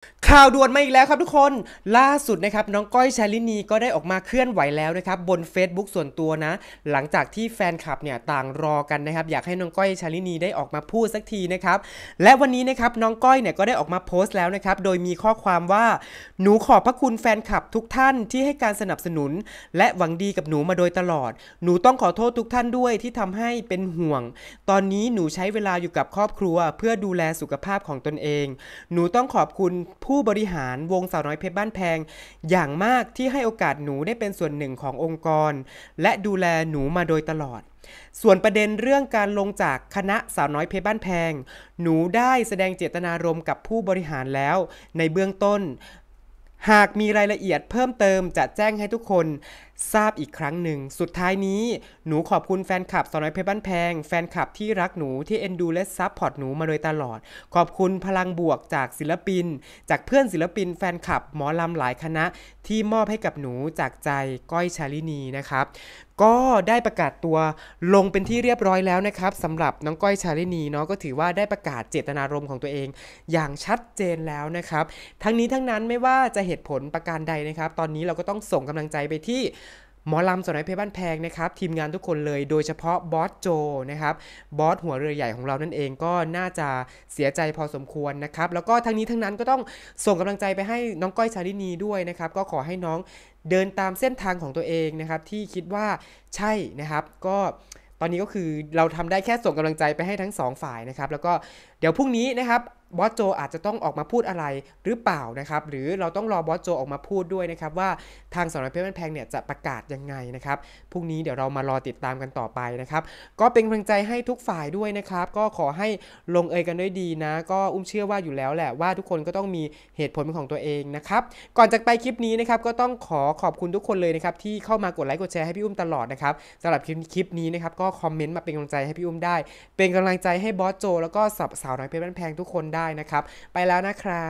ข่าวด่วนมาอีกแล้วครับทุกคนล่าสุดนะครับน้องก้อยชาลินีก็ได้ออกมาเคลื่อนไหวแล้วนะครับบน Facebook ส่วนตัวนะหลังจากที่แฟนคลับเนี่ยต่างรอกันนะครับอยากให้น้องก้อยชาลินีได้ออกมาพูดสักทีนะครับและวันนี้นะครับน้องก้อยเนี่ยก็ได้ออกมาโพสต์แล้วนะครับโดยมีข้อความว่าหนูขอบพระคุณแฟนคลับทุกท่านที่ให้การสนับสนุนและหวังดีกับหนูมาโดยตลอดหนูต้องขอโทษทุกท่านด้วยที่ทำให้เป็นห่วงตอนนี้หนูใช้เวลาอยู่กับครอบครัวเพื่อดูแลสุขภาพของตนเองหนูต้องขอบคุณผู้บริหารวงสาวน้อยเพชรบ้านแพงอย่างมากที่ให้โอกาสหนูได้เป็นส่วนหนึ่งขององค์กรและดูแลหนูมาโดยตลอดส่วนประเด็นเรื่องการลงจากคณะสาวน้อยเพชรบ้านแพงหนูได้แสดงเจตนารมณ์กับผู้บริหารแล้วในเบื้องต้นหากมีรายละเอียดเพิ่มเติมจะแจ้งให้ทุกคนทราบอีกครั้งหนึ่งสุดท้ายนี้หนูขอบคุณแฟนคลับสาวน้อยเพชรบ้านแพงแฟนคลับที่รักหนูที่เอ็นดูและซัพพอร์ตหนูมาโดยตลอดขอบคุณพลังบวกจากศิลปินจากเพื่อนศิลปินแฟนคลับหมอลำหลายคณะที่มอบให้กับหนูจากใจก้อยชาลินีนะครับก็ได้ประกาศตัวลงเป็นที่เรียบร้อยแล้วนะครับสำหรับน้องก้อยชาลินีเนาะก็ถือว่าได้ประกาศเจตนารมณ์ของตัวเองอย่างชัดเจนแล้วนะครับทั้งนี้ทั้งนั้นไม่ว่าจะเหตุผลประการใดนะครับตอนนี้เราก็ต้องส่งกำลังใจไปที่หมอลำสาวน้อยเพชรบ้านแพงนะครับทีมงานทุกคนเลยโดยเฉพาะบอสโจนะครับบอสหัวเรือใหญ่ของเรานั่นเองก็น่าจะเสียใจพอสมควรนะครับแล้วก็ทั้งนี้ทั้งนั้นก็ต้องส่งกำลังใจไปให้น้องก้อยชาลินีด้วยนะครับก็ขอให้น้องเดินตามเส้นทางของตัวเองนะครับที่คิดว่าใช่นะครับก็ตอนนี้ก็คือเราทำได้แค่ส่งกำลังใจไปให้ทั้งสองฝ่ายนะครับแล้วก็เดี๋ยวพรุ่งนี้นะครับบอสโจอาจจะต้องออกมาพูดอะไรหรือเปล่านะครับหรือเราต้องรอบอสโจออกมาพูดด้วยนะครับว่าทางสาวน้อยเพชรบ้านแพงเนี่ยจะประกาศยังไงนะครับพรุ่งนี้เดี๋ยวเรามารอติดตามกันต่อไปนะครับก็เป็นกำลังใจให้ทุกฝ่ายด้วยนะครับก็ขอให้ลงเอยกันด้วยดีนะก็เชื่อว่าอยู่แล้วแหละว่าทุกคนก็ต้องมีเหตุผลเป็นของตัวเองนะครับก่อนจากไปคลิปนี้นะครับก็ต้องขอบคุณทุกคนเลยนะครับที่เข้ามากดไลค์กดแชร์ให้พี่อุ้มตลอดนะครับสำหรับคลิปนี้นะครับก็คอมเมนต์มาเป็นกำลังใจให้พี่อุ้มได้เป็นกำลังใจให้บอสโจแล้วก็สาวน้อยเพชรบ้านแพงทุกคนได้นะครับไปแล้วนะครับ